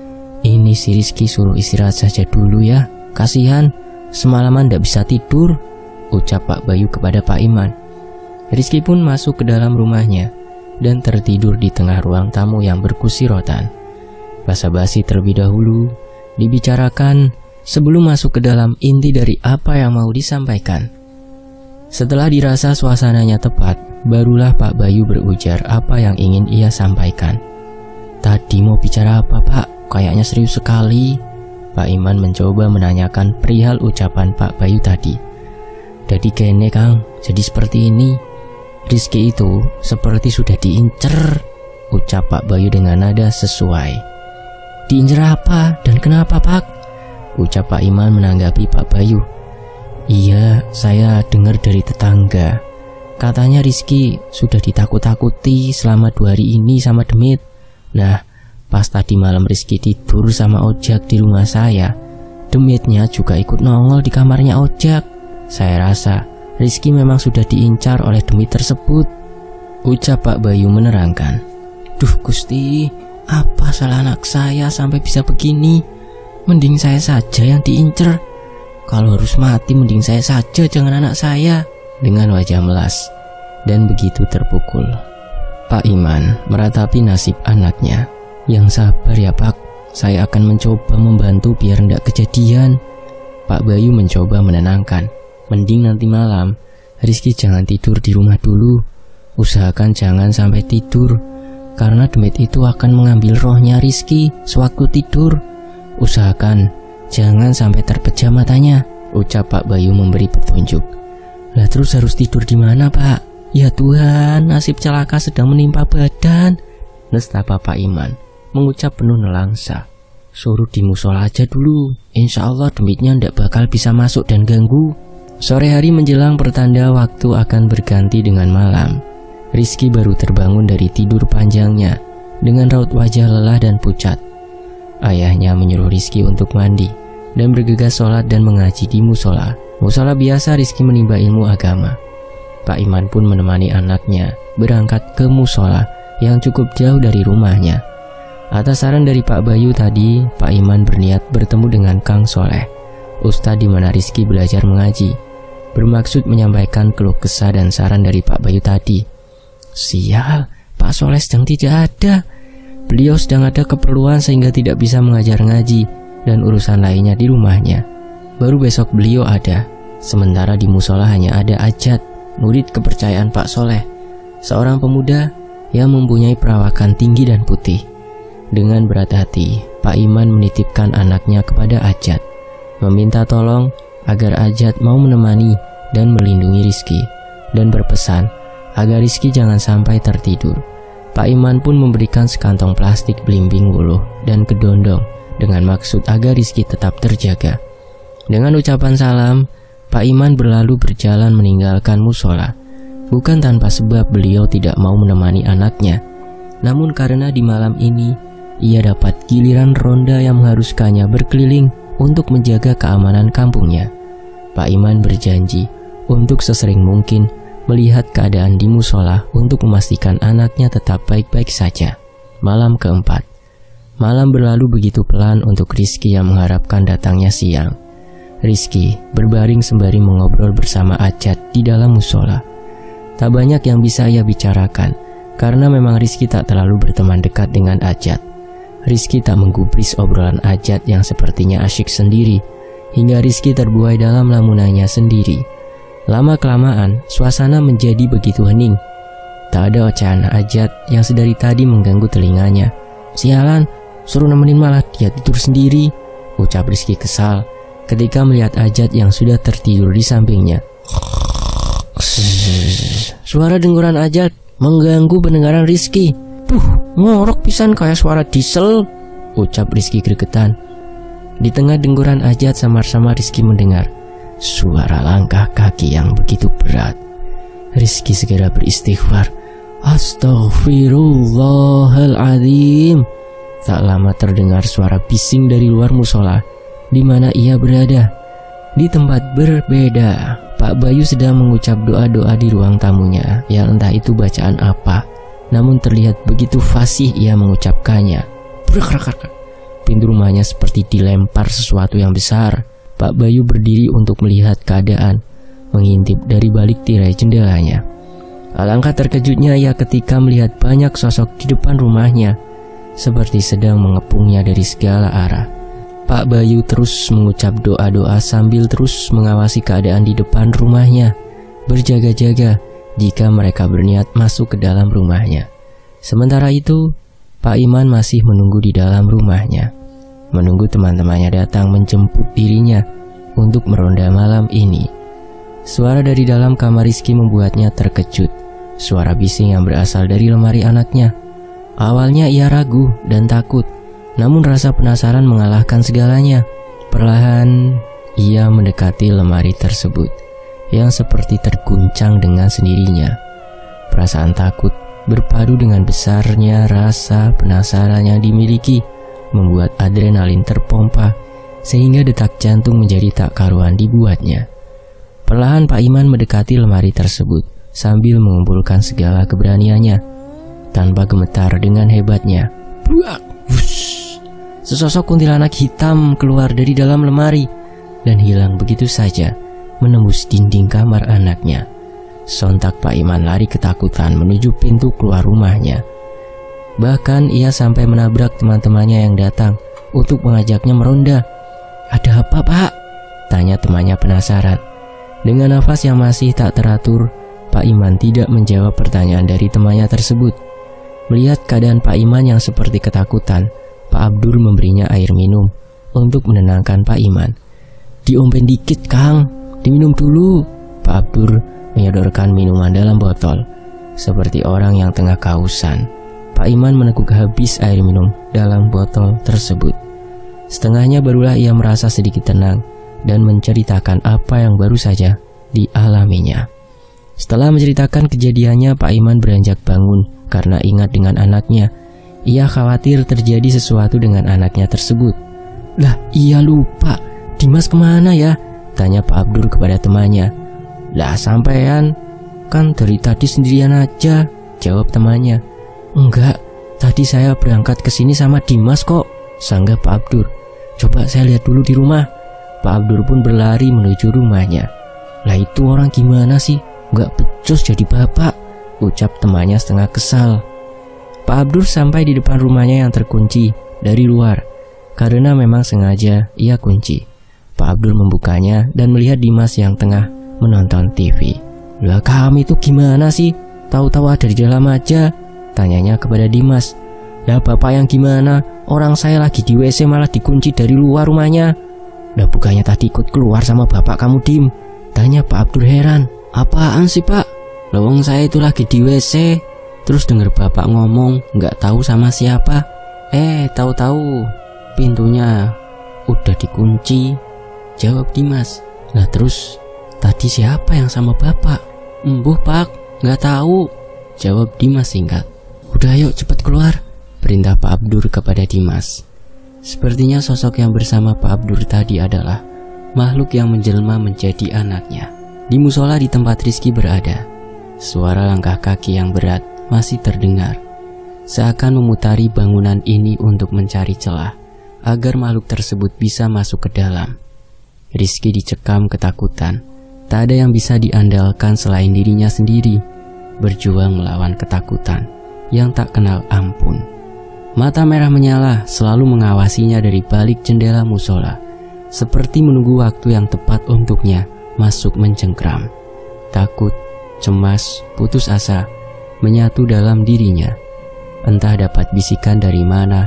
[SPEAKER 1] Ini si Rizky suruh istirahat saja dulu ya, kasihan, semalaman tidak bisa tidur, ucap Pak Bayu kepada Pak Iman. Rizky pun masuk ke dalam rumahnya dan tertidur di tengah ruang tamu yang berkursi rotan. Basa-basi terlebih dahulu dibicarakan sebelum masuk ke dalam inti dari apa yang mau disampaikan. Setelah dirasa suasananya tepat, barulah Pak Bayu berujar apa yang ingin ia sampaikan. Tadi mau bicara apa Pak? kayaknya serius sekali. Pak Iman mencoba menanyakan perihal ucapan Pak Bayu tadi. Jadi kene Kang, jadi seperti ini. Rizky itu seperti sudah diincer, ucap Pak Bayu dengan nada sesuai. Diincer apa dan kenapa Pak? Ucap Pak Iman menanggapi Pak Bayu. Iya, saya dengar dari tetangga. Katanya Rizky sudah ditakut-takuti selama 2 hari ini sama demit. Nah, pas tadi malam Rizky tidur sama Ojak di rumah saya, demitnya juga ikut nongol di kamarnya Ojak. Saya rasa Rizky memang sudah diincar oleh demit tersebut, ucap Pak Bayu menerangkan. Duh Gusti, apa salah anak saya sampai bisa begini? Mending saya saja yang diincar. Kalau harus mati mending saya saja, jangan anak saya. Dengan wajah melas dan begitu terpukul, Pak Iman meratapi nasib anaknya. Yang sabar ya Pak, saya akan mencoba membantu biar tidak kejadian. Pak Bayu mencoba menenangkan. Mending nanti malam Rizky jangan tidur di rumah dulu. Usahakan jangan sampai tidur, karena demit itu akan mengambil rohnya Rizky sewaktu tidur. Usahakan jangan sampai terpejam matanya, ucap Pak Bayu memberi petunjuk. Lah terus harus tidur di mana Pak? Ya Tuhan, nasib celaka sedang menimpa badan, nestapa Pak Iman mengucap penuh nelangsa. Suruh di musola aja dulu, insya Allah demitnya ndak bakal bisa masuk dan ganggu. Sore hari menjelang pertanda waktu akan berganti dengan malam. Rizky baru terbangun dari tidur panjangnya dengan raut wajah lelah dan pucat. Ayahnya menyuruh Rizky untuk mandi dan bergegas sholat dan mengaji di musola. Musola biasa Rizky menimba ilmu agama. Pak Iman pun menemani anaknya berangkat ke musola yang cukup jauh dari rumahnya. Atas saran dari Pak Bayu tadi, Pak Iman berniat bertemu dengan Kang Soleh, ustadz di mana Rizky belajar mengaji, bermaksud menyampaikan keluh kesah dan saran dari Pak Bayu tadi. Sial, Pak Soleh sedang tidak ada. Beliau sedang ada keperluan sehingga tidak bisa mengajar ngaji dan urusan lainnya di rumahnya. Baru besok beliau ada. Sementara di musola hanya ada Ajat, murid kepercayaan Pak Soleh, seorang pemuda yang mempunyai perawakan tinggi dan putih. Dengan berat hati, Pak Iman menitipkan anaknya kepada Ajat, meminta tolong agar Ajat mau menemani dan melindungi Rizky, dan berpesan agar Rizky jangan sampai tertidur. Pak Iman pun memberikan sekantong plastik belimbing wuluh dan kedondong dengan maksud agar Rizky tetap terjaga. Dengan ucapan salam, Pak Iman berlalu berjalan meninggalkan musola. Bukan tanpa sebab beliau tidak mau menemani anaknya, namun karena di malam ini ia dapat giliran ronda yang mengharuskannya berkeliling untuk menjaga keamanan kampungnya. Pak Iman berjanji untuk sesering mungkin melihat keadaan di musola untuk memastikan anaknya tetap baik-baik saja. Malam keempat. Malam berlalu begitu pelan untuk Rizky yang mengharapkan datangnya siang. Rizky berbaring sembari mengobrol bersama Ajat di dalam musola. Tak banyak yang bisa ia bicarakan, karena memang Rizky tak terlalu berteman dekat dengan Ajat. Rizky tak menggubris obrolan Ajat yang sepertinya asyik sendiri, hingga Rizky terbuai dalam lamunannya sendiri. Lama-kelamaan, suasana menjadi begitu hening. Tak ada ocehan Ajat yang sedari tadi mengganggu telinganya. Sialan, suruh nemenin malah dia tidur sendiri, ucap Rizky kesal ketika melihat Ajat yang sudah tertidur di sampingnya. Suara denguran Ajat mengganggu pendengaran Rizky. Ngorok pisan kayak suara diesel, ucap Rizky gregetan. Di tengah denguran Ajat, samar-samar Rizky mendengar suara langkah kaki yang begitu berat. Rizky segera beristighfar. Astaghfirullahaladzim. Tak lama terdengar suara bising dari luar musola di mana ia berada. Di tempat berbeda, Pak Bayu sedang mengucap doa-doa di ruang tamunya yang entah itu bacaan apa, namun terlihat begitu fasih ia mengucapkannya. Pintu rumahnya seperti dilempar sesuatu yang besar. Pak Bayu berdiri untuk melihat keadaan, mengintip dari balik tirai jendelanya. Alangkah terkejutnya ia ketika melihat banyak sosok di depan rumahnya, seperti sedang mengepungnya dari segala arah. Pak Bayu terus mengucap doa-doa sambil terus mengawasi keadaan di depan rumahnya, berjaga-jaga jika mereka berniat masuk ke dalam rumahnya. Sementara itu, Pak Iman masih menunggu di dalam rumahnya. menunggu teman-temannya datang menjemput dirinya untuk meronda malam ini. Suara dari dalam kamar Rizky membuatnya terkejut. Suara bising yang berasal dari lemari anaknya. Awalnya ia ragu dan takut, namun rasa penasaran mengalahkan segalanya. Perlahan ia mendekati lemari tersebut yang seperti terguncang dengan sendirinya. Perasaan takut berpadu dengan besarnya rasa penasaran yang dimiliki membuat adrenalin terpompa sehingga detak jantung menjadi tak karuan dibuatnya. Perlahan Pak Iman mendekati lemari tersebut sambil mengumpulkan segala keberaniannya. Tanpa gemetar dengan hebatnya, buak, wush, sesosok kuntilanak hitam keluar dari dalam lemari dan hilang begitu saja menembus dinding kamar anaknya. Sontak Pak Iman lari ketakutan menuju pintu keluar rumahnya. Bahkan ia sampai menabrak teman-temannya yang datang untuk mengajaknya meronda. "Ada apa, Pak?" tanya temannya penasaran. Dengan nafas yang masih tak teratur, Pak Iman tidak menjawab pertanyaan dari temannya tersebut. Melihat keadaan Pak Iman yang seperti ketakutan, Pak Abdur memberinya air minum untuk menenangkan Pak Iman. "Diomben dikit, Kang, diminum dulu." Pak Abdur menyodorkan minuman dalam botol seperti orang yang tengah kehausan. Pak Iman meneguk habis air minum dalam botol tersebut. Setengahnya barulah ia merasa sedikit tenang dan menceritakan apa yang baru saja dialaminya. Setelah menceritakan kejadiannya, Pak Iman beranjak bangun karena ingat dengan anaknya. Ia khawatir terjadi sesuatu dengan anaknya tersebut. "Lah, iya lupa, Dimas kemana ya?" tanya Pak Abdur kepada temannya. "Lah sampean, kan dari tadi sendirian aja," jawab temannya. "Enggak, tadi saya berangkat ke sini sama Dimas kok," sanggah Pak Abdur. "Coba saya lihat dulu di rumah." Pak Abdur pun berlari menuju rumahnya. "Lah itu orang gimana sih? Enggak becus jadi bapak," ucap temannya setengah kesal. Pak Abdur sampai di depan rumahnya yang terkunci dari luar karena memang sengaja ia kunci. Pak Abdur membukanya dan melihat Dimas yang tengah menonton TV. "Lah kami itu gimana sih? Tahu-tahu ada di dalam aja," tanyanya kepada Dimas. "Lah bapak yang gimana? Orang saya lagi di WC malah dikunci dari luar rumahnya." "Lah bukannya tadi ikut keluar sama bapak kamu, Dim?" tanya Pak Abdur heran. "Apaan sih, Pak? Lawang saya itu lagi di WC, terus denger bapak ngomong nggak tahu sama siapa. Tahu-tahu pintunya udah dikunci," jawab Dimas. "Lah terus tadi siapa yang sama bapak?" "Embuh, Pak, nggak tahu," jawab Dimas singkat. "Udah ayo cepat keluar," perintah Pak Abdur kepada Dimas. Sepertinya sosok yang bersama Pak Abdur tadi adalah makhluk yang menjelma menjadi anaknya. Di musola di tempat Rizky berada, suara langkah kaki yang berat masih terdengar, seakan memutari bangunan ini untuk mencari celah agar makhluk tersebut bisa masuk ke dalam. Rizky dicekam ketakutan. Tak ada yang bisa diandalkan selain dirinya sendiri, berjuang melawan ketakutan yang tak kenal ampun. Mata merah menyala selalu mengawasinya dari balik jendela musola, seperti menunggu waktu yang tepat untuknya masuk mencengkram. Takut, cemas, putus asa menyatu dalam dirinya. Entah dapat bisikan dari mana,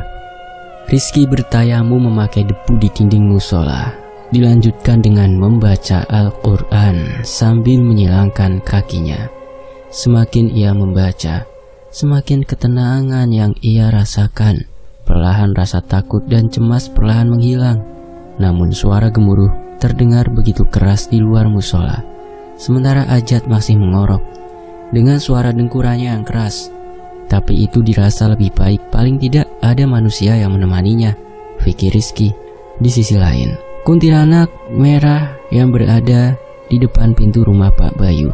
[SPEAKER 1] Rizky bertayamu memakai debu di dinding musola. Dilanjutkan dengan membaca Al-Quran sambil menyilangkan kakinya. Semakin ia membaca, semakin ketenangan yang ia rasakan. Perlahan rasa takut dan cemas perlahan menghilang. Namun suara gemuruh terdengar begitu keras di luar musola. Sementara Ajat masih mengorok dengan suara dengkurannya yang keras. Tapi itu dirasa lebih baik, paling tidak ada manusia yang menemaninya, pikir Rizky. Di sisi lain, kuntilanak merah yang berada di depan pintu rumah Pak Bayu.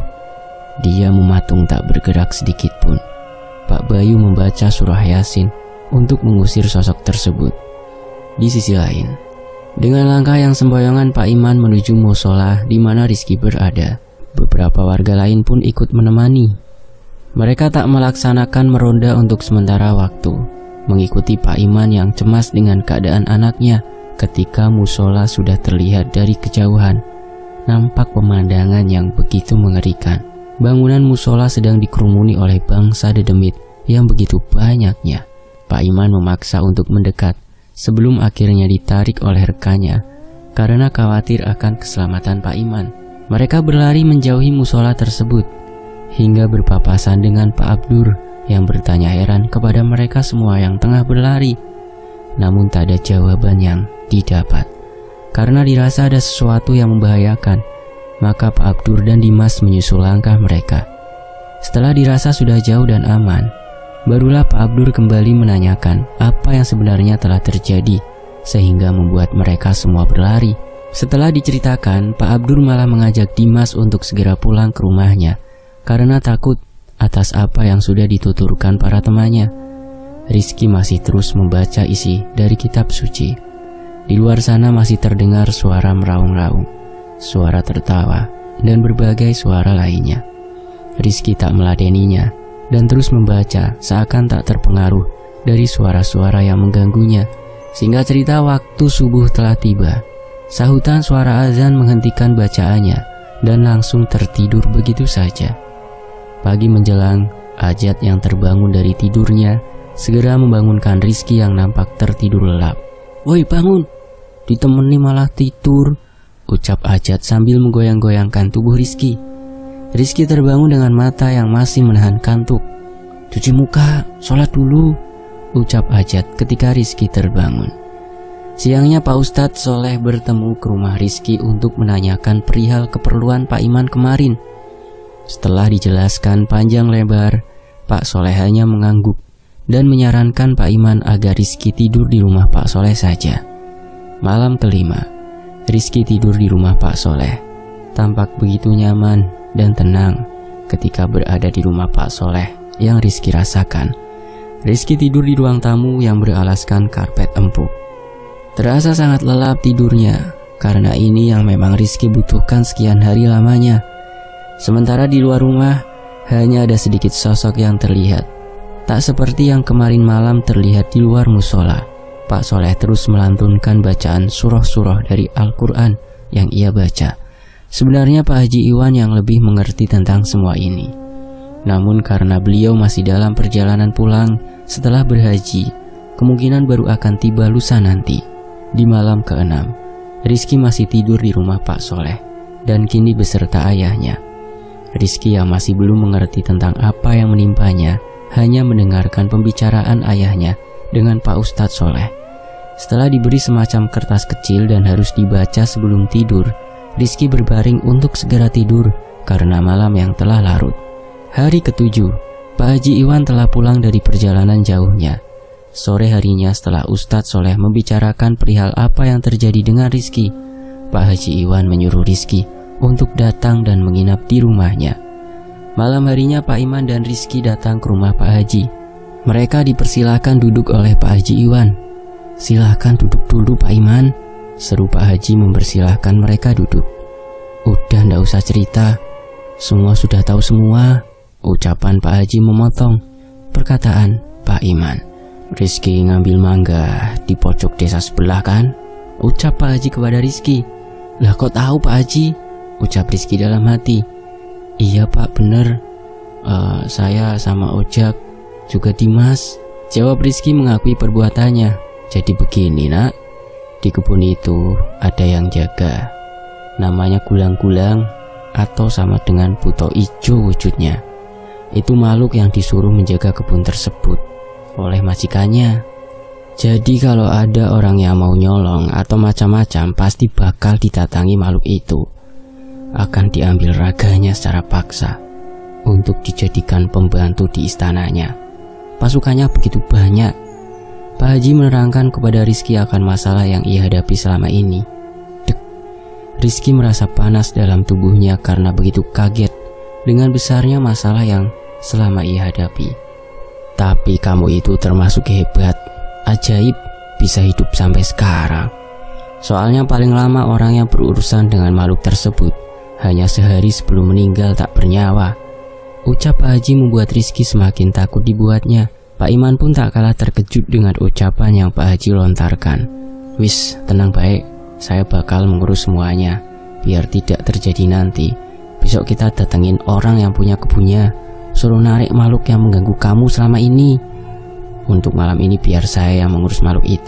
[SPEAKER 1] Dia mematung tak bergerak sedikit pun. Pak Bayu membaca surah Yasin untuk mengusir sosok tersebut. Di sisi lain, dengan langkah yang sembayangan Pak Iman menuju musola di mana Rizky berada. Beberapa warga lain pun ikut menemani. Mereka tak melaksanakan meronda untuk sementara waktu, mengikuti Pak Iman yang cemas dengan keadaan anaknya. Ketika musola sudah terlihat dari kejauhan, nampak pemandangan yang begitu mengerikan. Bangunan musola sedang dikerumuni oleh bangsa dedemit yang begitu banyaknya. Pak Iman memaksa untuk mendekat sebelum akhirnya ditarik oleh rekannya karena khawatir akan keselamatan Pak Iman. Mereka berlari menjauhi musola tersebut hingga berpapasan dengan Pak Abdur yang bertanya heran kepada mereka semua yang tengah berlari. Namun tak ada jawaban yang didapat. Karena dirasa ada sesuatu yang membahayakan, maka Pak Abdur dan Dimas menyusul langkah mereka. Setelah dirasa sudah jauh dan aman, barulah Pak Abdur kembali menanyakan apa yang sebenarnya telah terjadi sehingga membuat mereka semua berlari. Setelah diceritakan, Pak Abdur malah mengajak Dimas untuk segera pulang ke rumahnya karena takut atas apa yang sudah dituturkan para temannya. Rizky masih terus membaca isi dari kitab suci. Di luar sana masih terdengar suara meraung-raung, suara tertawa, dan berbagai suara lainnya. Rizky tak meladeninya dan terus membaca seakan tak terpengaruh dari suara-suara yang mengganggunya. Singkat cerita, waktu subuh telah tiba. Sahutan suara azan menghentikan bacaannya dan langsung tertidur begitu saja. Pagi menjelang, Ajat yang terbangun dari tidurnya segera membangunkan Rizky yang nampak tertidur lelap. "Woi bangun, ditemani malah tidur," ucap Ajat sambil menggoyang-goyangkan tubuh Rizky. Rizky terbangun dengan mata yang masih menahan kantuk. "Cuci muka, sholat dulu," ucap Ajat ketika Rizky terbangun. Siangnya Pak Ustadz Soleh bertemu ke rumah Rizky untuk menanyakan perihal keperluan Pak Iman kemarin. Setelah dijelaskan panjang lebar, Pak Soleh hanya mengangguk dan menyarankan Pak Iman agar Rizky tidur di rumah Pak Soleh saja. Malam kelima, Rizky tidur di rumah Pak Soleh. Tampak begitu nyaman dan tenang ketika berada di rumah Pak Soleh yang Rizky rasakan. Rizky tidur di ruang tamu yang beralaskan karpet empuk. Terasa sangat lelap tidurnya, karena ini yang memang Rizky butuhkan sekian hari lamanya. Sementara di luar rumah, hanya ada sedikit sosok yang terlihat. Tak seperti yang kemarin malam terlihat di luar musola. Pak Soleh terus melantunkan bacaan surah-surah dari Al-Quran yang ia baca. Sebenarnya Pak Haji Iwan yang lebih mengerti tentang semua ini. Namun karena beliau masih dalam perjalanan pulang setelah berhaji, kemungkinan baru akan tiba lusa nanti. Di malam ke-6, Rizky masih tidur di rumah Pak Soleh dan kini beserta ayahnya. Rizky yang masih belum mengerti tentang apa yang menimpanya hanya mendengarkan pembicaraan ayahnya dengan Pak Ustadz Soleh. Setelah diberi semacam kertas kecil dan harus dibaca sebelum tidur, Rizky berbaring untuk segera tidur karena malam yang telah larut. Hari ke-7, Pak Haji Iwan telah pulang dari perjalanan jauhnya. Sore harinya setelah Ustadz Soleh membicarakan perihal apa yang terjadi dengan Rizky, Pak Haji Iwan menyuruh Rizky untuk datang dan menginap di rumahnya. Malam harinya Pak Iman dan Rizky datang ke rumah Pak Haji. Mereka dipersilahkan duduk oleh Pak Haji Iwan. "Silahkan duduk dulu Pak Iman," seru Pak Haji mempersilahkan mereka duduk. "Udah ndak usah cerita, semua sudah tahu semua," ucapan Pak Haji memotong perkataan Pak Iman. "Rizky ngambil mangga di pojok desa sebelah kan?" ucap Pak Haji kepada Rizky. "Lah kok tahu Pak Haji?" ucap Rizky dalam hati. "Iya Pak, bener. Saya sama Ojak, juga Dimas," jawab Rizky mengakui perbuatannya. "Jadi begini nak, di kebun itu ada yang jaga. Namanya gulang-gulang atau sama dengan buto ijo wujudnya. Itu makhluk yang disuruh menjaga kebun tersebut oleh majikannya. Jadi kalau ada orang yang mau nyolong atau macam-macam, pasti bakal didatangi makhluk itu. Akan diambil raganya secara paksa untuk dijadikan pembantu di istananya. Pasukannya begitu banyak." Pak Haji menerangkan kepada Rizky akan masalah yang ia hadapi selama ini. Dek, Rizky merasa panas dalam tubuhnya karena begitu kaget dengan besarnya masalah yang selama ia hadapi. "Tapi kamu itu termasuk hebat, ajaib, bisa hidup sampai sekarang. Soalnya paling lama orang yang berurusan dengan makhluk tersebut hanya sehari sebelum meninggal tak bernyawa," ucap Pak Haji membuat Rizky semakin takut dibuatnya. Pak Iman pun tak kalah terkejut dengan ucapan yang Pak Haji lontarkan. "Wis, tenang baik, saya bakal mengurus semuanya, biar tidak terjadi nanti. Besok kita datengin orang yang punya kebunnya, suruh narik makhluk yang mengganggu kamu selama ini. Untuk malam ini biar saya yang mengurus makhluk itu,"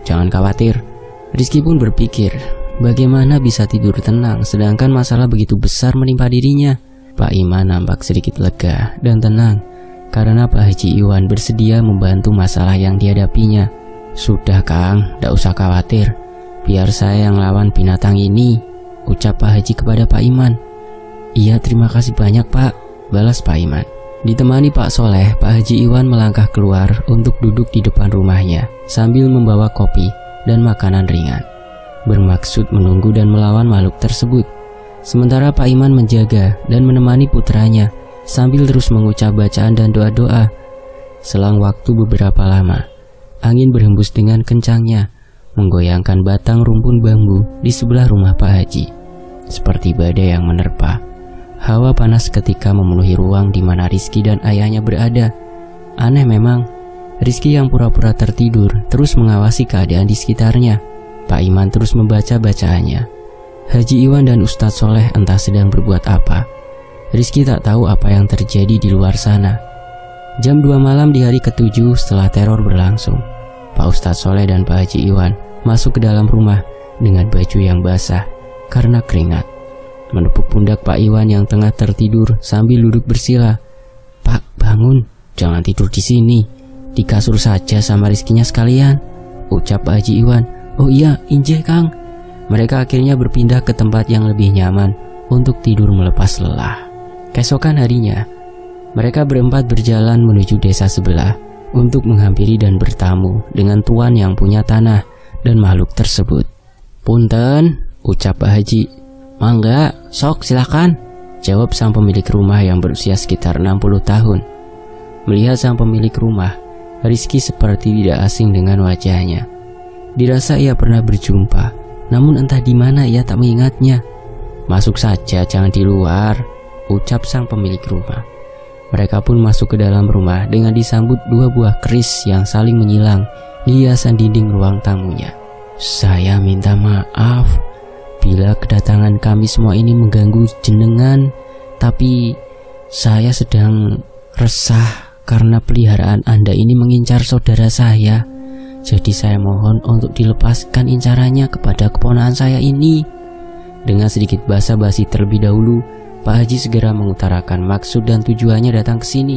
[SPEAKER 1] jangan khawatir. Rizky pun berpikir, bagaimana bisa tidur tenang sedangkan masalah begitu besar menimpa dirinya. Pak Iman nampak sedikit lega dan tenang karena Pak Haji Iwan bersedia membantu masalah yang dihadapinya. Sudah Kang, tidak usah khawatir. Biar saya yang lawan binatang ini, ucap Pak Haji kepada Pak Iman. Iya, terima kasih banyak Pak, balas Pak Iman. Ditemani Pak Soleh, Pak Haji Iwan melangkah keluar untuk duduk di depan rumahnya sambil membawa kopi dan makanan ringan, bermaksud menunggu dan melawan makhluk tersebut. Sementara Pak Iman menjaga dan menemani putranya sambil terus mengucap bacaan dan doa-doa. Selang waktu beberapa lama, angin berhembus dengan kencangnya, menggoyangkan batang rumpun bambu di sebelah rumah Pak Haji. Seperti badai yang menerpa, hawa panas ketika memenuhi ruang di mana Rizky dan ayahnya berada. Aneh memang, Rizky yang pura-pura tertidur terus mengawasi keadaan di sekitarnya. Pak Iman terus membaca bacaannya. Haji Iwan dan Ustadz Soleh entah sedang berbuat apa. Rizky tak tahu apa yang terjadi di luar sana. Jam 2 malam di hari ke-7 setelah teror berlangsung, Pak Ustadz Soleh dan Pak Haji Iwan masuk ke dalam rumah dengan baju yang basah karena keringat, menepuk pundak Pak Iwan yang tengah tertidur sambil duduk bersila. Pak, bangun, jangan tidur di sini, di kasur saja sama Rizkinya sekalian, ucap Pak Haji Iwan. Oh iya, injih Kang. Mereka akhirnya berpindah ke tempat yang lebih nyaman untuk tidur melepas lelah. Keesokan harinya, mereka berempat berjalan menuju desa sebelah untuk menghampiri dan bertamu dengan tuan yang punya tanah dan makhluk tersebut. Punten, ucap Pak Haji. Mangga, sok silakan, jawab sang pemilik rumah yang berusia sekitar 60 tahun. Melihat sang pemilik rumah, Rizky seperti tidak asing dengan wajahnya. Dirasa ia pernah berjumpa, namun entah di mana ia tak mengingatnya. Masuk saja, jangan di luar, ucap sang pemilik rumah. Mereka pun masuk ke dalam rumah dengan disambut 2 buah keris yang saling menyilang di hiasan dinding ruang tamunya. Saya minta maaf bila kedatangan kami semua ini mengganggu jenengan, tapi saya sedang resah karena peliharaan Anda ini mengincar saudara saya. Jadi saya mohon untuk dilepaskan incarannya kepada keponakan saya ini. Dengan sedikit basa-basi terlebih dahulu, Pak Haji segera mengutarakan maksud dan tujuannya datang ke sini.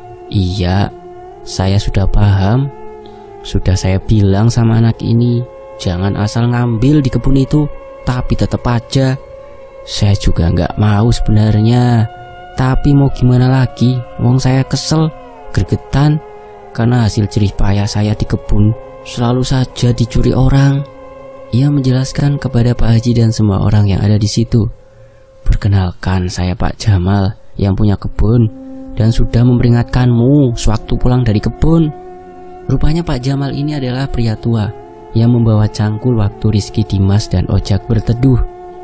[SPEAKER 1] Iya, saya sudah paham. Sudah saya bilang sama anak ini, jangan asal ngambil di kebun itu. Tapi tetap aja, saya juga nggak mau sebenarnya. Tapi mau gimana lagi, wong saya kesel, gregetan, karena hasil jerih payah saya di kebun selalu saja dicuri orang. Ia menjelaskan kepada Pak Haji dan semua orang yang ada di situ. Perkenalkan, saya Pak Jamal yang punya kebun dan sudah memperingatkanmu sewaktu pulang dari kebun. Rupanya Pak Jamal ini adalah pria tua yang membawa cangkul waktu Rizky, Dimas, dan Ojak berteduh.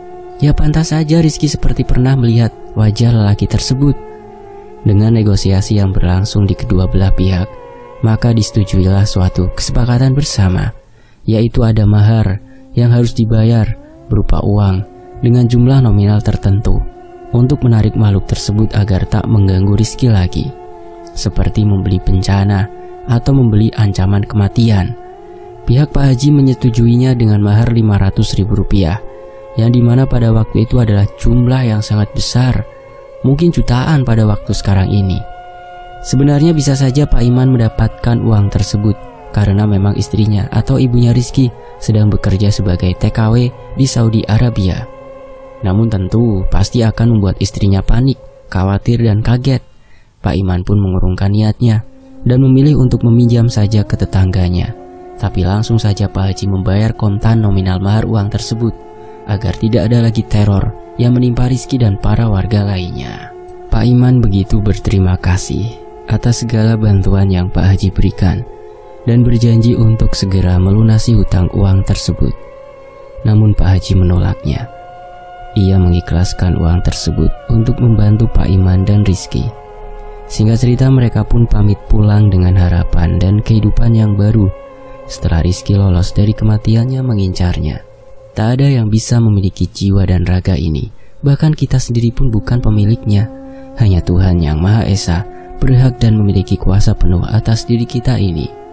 [SPEAKER 1] Ya pantas saja Rizky seperti pernah melihat wajah lelaki tersebut. Dengan negosiasi yang berlangsung di kedua belah pihak, maka disetujuilah suatu kesepakatan bersama, yaitu ada mahar yang harus dibayar berupa uang dengan jumlah nominal tertentu untuk menarik makhluk tersebut agar tak mengganggu Rizky lagi, seperti membeli bencana atau membeli ancaman kematian. Pihak Pak Haji menyetujuinya dengan mahar Rp500.000, yang dimana pada waktu itu adalah jumlah yang sangat besar, mungkin jutaan pada waktu sekarang ini. Sebenarnya bisa saja Pak Iman mendapatkan uang tersebut karena memang istrinya atau ibunya Rizky sedang bekerja sebagai TKW di Saudi Arabia. Namun tentu pasti akan membuat istrinya panik, khawatir dan kaget. Pak Iman pun mengurungkan niatnya dan memilih untuk meminjam saja ke tetangganya. Tapi langsung saja Pak Haji membayar kontan nominal mahar uang tersebut agar tidak ada lagi teror yang menimpa Rizky dan para warga lainnya. Pak Iman begitu berterima kasih atas segala bantuan yang Pak Haji berikan dan berjanji untuk segera melunasi hutang uang tersebut. Namun Pak Haji menolaknya. Ia mengikhlaskan uang tersebut untuk membantu Pak Iman dan Rizky. Singkat cerita, mereka pun pamit pulang dengan harapan dan kehidupan yang baru setelah Rizky lolos dari kematiannya mengincarnya. Tak ada yang bisa memiliki jiwa dan raga ini, bahkan kita sendiri pun bukan pemiliknya. Hanya Tuhan yang Maha Esa berhak dan memiliki kuasa penuh atas diri kita ini.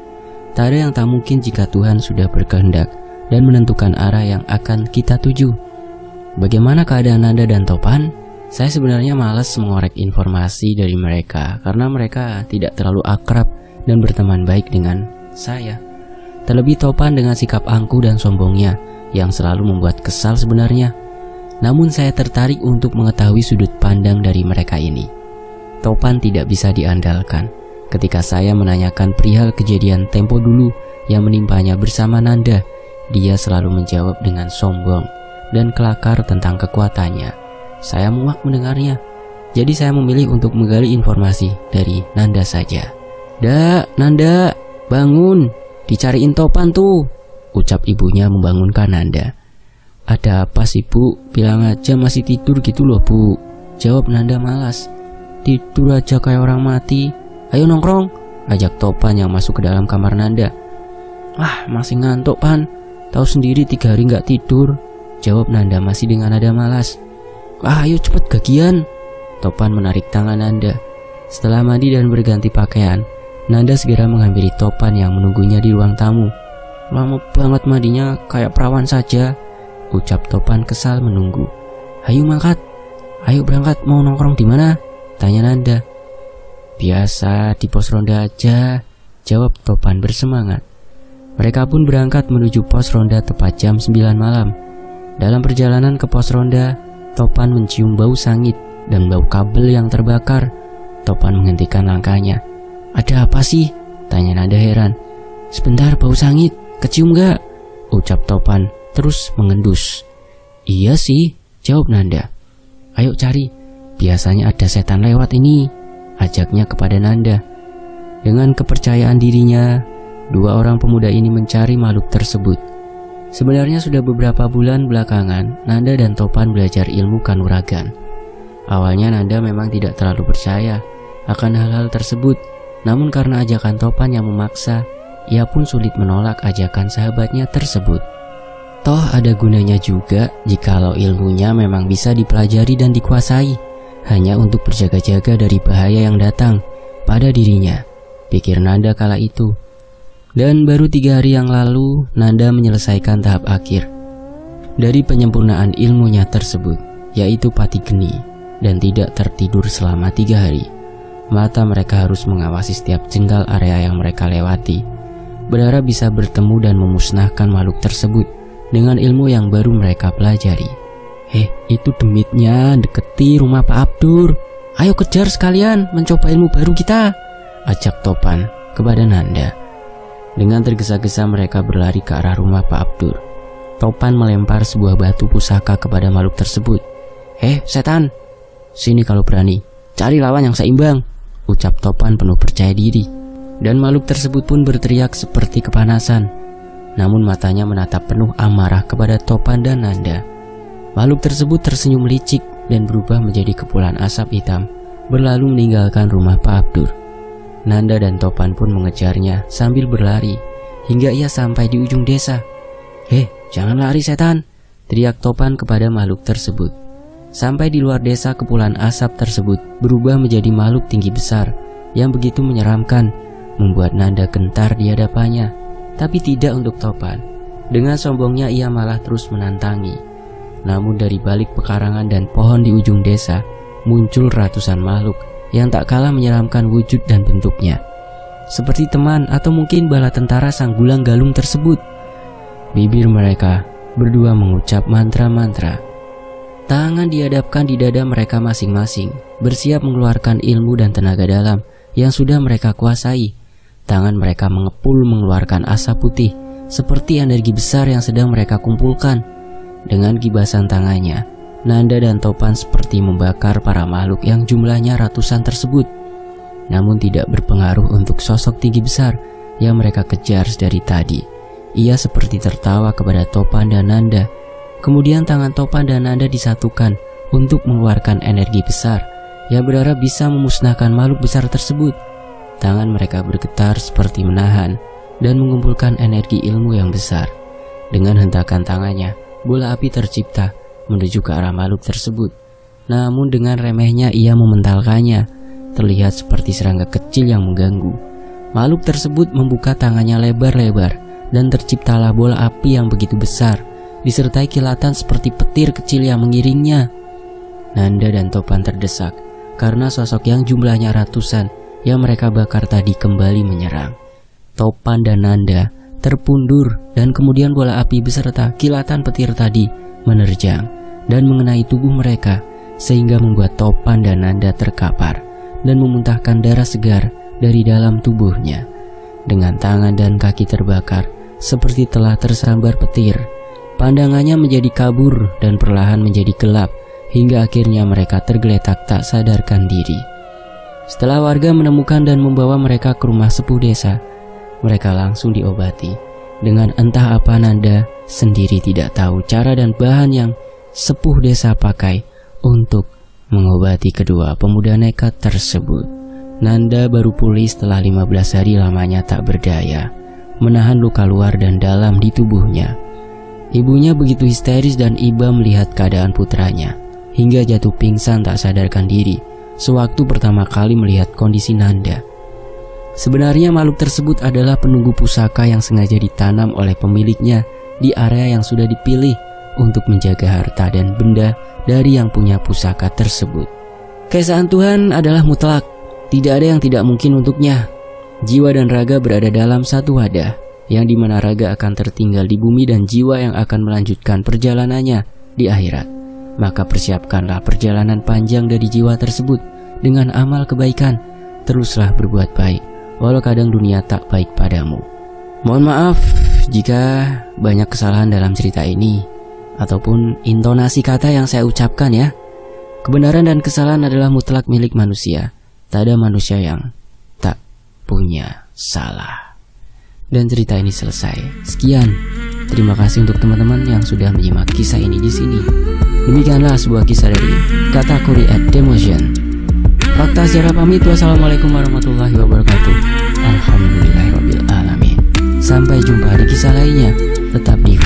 [SPEAKER 1] Tak ada yang tak mungkin jika Tuhan sudah berkehendak dan menentukan arah yang akan kita tuju. Bagaimana keadaan Nanda dan Topan? Saya sebenarnya malas mengorek informasi dari mereka karena mereka tidak terlalu akrab dan berteman baik dengan saya. Terlebih Topan dengan sikap angkuh dan sombongnya yang selalu membuat kesal sebenarnya. Namun saya tertarik untuk mengetahui sudut pandang dari mereka ini. Topan tidak bisa diandalkan. Ketika saya menanyakan perihal kejadian tempo dulu yang menimpanya bersama Nanda, dia selalu menjawab dengan sombong dan kelakar tentang kekuatannya. Saya muak mendengarnya. Jadi saya memilih untuk menggali informasi dari Nanda saja. "Dak, Nanda, bangun, dicariin Topan tuh," ucap ibunya membangunkan Nanda. "Ada apa sih, Bu? Bilang aja masih tidur gitu loh, Bu," jawab Nanda malas. "Tidur aja kayak orang mati. Ayo nongkrong," ajak Topan yang masuk ke dalam kamar Nanda. "Ah, masih ngantuk, Pan. Tahu sendiri 3 hari nggak tidur," jawab Nanda masih dengan nada malas. "Ah, ayo cepet gagian." Topan menarik tangan Nanda. Setelah mandi dan berganti pakaian, Nanda segera menghampiri Topan yang menunggunya di ruang tamu. "Lama banget mandinya, kayak perawan saja," ucap Topan kesal menunggu. "Ayo mangkat. Ayo berangkat, mau nongkrong di mana?" tanya Nanda. "Biasa, di pos ronda aja," jawab Topan bersemangat. Mereka pun berangkat menuju pos ronda tepat jam 9 malam. Dalam perjalanan ke pos ronda, Topan mencium bau sangit dan bau kabel yang terbakar. Topan menghentikan langkahnya. "Ada apa sih?" tanya Nanda heran. "Sebentar, bau sangit, kecium gak?" ucap Topan terus mengendus. "Iya sih," jawab Nanda. "Ayo cari, biasanya ada setan lewat ini," ajaknya kepada Nanda. Dengan kepercayaan dirinya, 2 orang pemuda ini mencari makhluk tersebut. Sebenarnya sudah beberapa bulan belakangan, Nanda dan Topan belajar ilmu kanuragan. Awalnya Nanda memang tidak terlalu percaya akan hal-hal tersebut, namun karena ajakan Topan yang memaksa, ia pun sulit menolak ajakan sahabatnya tersebut. Toh ada gunanya juga jikalau ilmunya memang bisa dipelajari dan dikuasai, hanya untuk berjaga-jaga dari bahaya yang datang pada dirinya, pikir Nanda kala itu. Dan baru 3 hari yang lalu, Nanda menyelesaikan tahap akhir dari penyempurnaan ilmunya tersebut, yaitu pati geni, dan tidak tertidur selama 3 hari. Mata mereka harus mengawasi setiap jengkal area yang mereka lewati, berharap bisa bertemu dan memusnahkan makhluk tersebut dengan ilmu yang baru mereka pelajari. Itu demitnya deketi rumah Pak Abdur. Ayo kejar sekalian, mencoba ilmu baru kita, ajak Topan kepada Nanda. Dengan tergesa-gesa mereka berlari ke arah rumah Pak Abdur. Topan melempar sebuah batu pusaka kepada makhluk tersebut. Setan, sini kalau berani, cari lawan yang seimbang, ucap Topan penuh percaya diri. Dan makhluk tersebut pun berteriak seperti kepanasan. Namun matanya menatap penuh amarah kepada Topan dan Nanda. Makhluk tersebut tersenyum licik dan berubah menjadi kepulan asap hitam, berlalu meninggalkan rumah Pak Abdur. Nanda dan Topan pun mengejarnya sambil berlari hingga ia sampai di ujung desa. Jangan lari setan, teriak Topan kepada makhluk tersebut. Sampai di luar desa, kepulan asap tersebut berubah menjadi makhluk tinggi besar yang begitu menyeramkan, membuat Nanda gentar di hadapannya. Tapi tidak untuk Topan. Dengan sombongnya ia malah terus menantangi. Namun dari balik pekarangan dan pohon di ujung desa muncul ratusan makhluk yang tak kalah menyeramkan wujud dan bentuknya, seperti teman atau mungkin bala tentara sang Gulang Galung tersebut. Bibir mereka berdua mengucap mantra-mantra. Tangan dihadapkan di dada mereka masing-masing, bersiap mengeluarkan ilmu dan tenaga dalam yang sudah mereka kuasai. Tangan mereka mengepul mengeluarkan asap putih seperti energi besar yang sedang mereka kumpulkan. Dengan gibasan tangannya, Nanda dan Topan seperti membakar para makhluk yang jumlahnya ratusan tersebut. Namun tidak berpengaruh untuk sosok tinggi besar yang mereka kejar dari tadi. Ia seperti tertawa kepada Topan dan Nanda. Kemudian tangan Topan dan Nanda disatukan untuk mengeluarkan energi besar yang berharap bisa memusnahkan makhluk besar tersebut. Tangan mereka bergetar seperti menahan dan mengumpulkan energi ilmu yang besar. Dengan hentakan tangannya, bola api tercipta menuju ke arah makhluk tersebut. Namun dengan remehnya ia mementalkannya, terlihat seperti serangga kecil yang mengganggu. makhluk tersebut membuka tangannya lebar-lebar dan terciptalah bola api yang begitu besar, disertai kilatan seperti petir kecil yang mengiringnya. Nanda dan Topan terdesak karena sosok yang jumlahnya ratusan yang mereka bakar tadi kembali menyerang. Topan dan Nanda terpundur dan kemudian bola api beserta kilatan petir tadi menerjang dan mengenai tubuh mereka sehingga membuat Topan dan Nanda terkapar dan memuntahkan darah segar dari dalam tubuhnya. Dengan tangan dan kaki terbakar seperti telah tersambar petir, pandangannya menjadi kabur dan perlahan menjadi gelap hingga akhirnya mereka tergeletak tak sadarkan diri. Setelah warga menemukan dan membawa mereka ke rumah sepuh desa, mereka langsung diobati. Dengan entah apa Nanda sendiri tidak tahu cara dan bahan yang sepuh desa pakai untuk mengobati kedua pemuda nekat tersebut. Nanda baru pulih setelah 15 hari lamanya tak berdaya menahan luka luar dan dalam di tubuhnya. Ibunya begitu histeris dan iba melihat keadaan putranya hingga jatuh pingsan tak sadarkan diri sewaktu pertama kali melihat kondisi Nanda. Sebenarnya makhluk tersebut adalah penunggu pusaka yang sengaja ditanam oleh pemiliknya di area yang sudah dipilih untuk menjaga harta dan benda dari yang punya pusaka tersebut. Keesaan Tuhan adalah mutlak, tidak ada yang tidak mungkin untuknya. Jiwa dan raga berada dalam satu wadah, yang dimana raga akan tertinggal di bumi dan jiwa yang akan melanjutkan perjalanannya di akhirat. Maka persiapkanlah perjalanan panjang dari jiwa tersebut dengan amal kebaikan. Teruslah berbuat baik, walau kadang dunia tak baik padamu. Mohon maaf jika banyak kesalahan dalam cerita ini, ataupun intonasi kata yang saya ucapkan ya. Kebenaran dan kesalahan adalah mutlak milik manusia. Tak ada manusia yang tak punya salah. Dan cerita ini selesai. Sekian. Terima kasih untuk teman-teman yang sudah menyimak kisah ini di sini. Demikianlah sebuah kisah dari Katakuri at Demotion. Fakta sejarah pamit. Wassalamualaikum warahmatullahi wabarakatuh. Alhamdulillahirabbil alamin. Sampai jumpa di kisah lainnya. Tetap di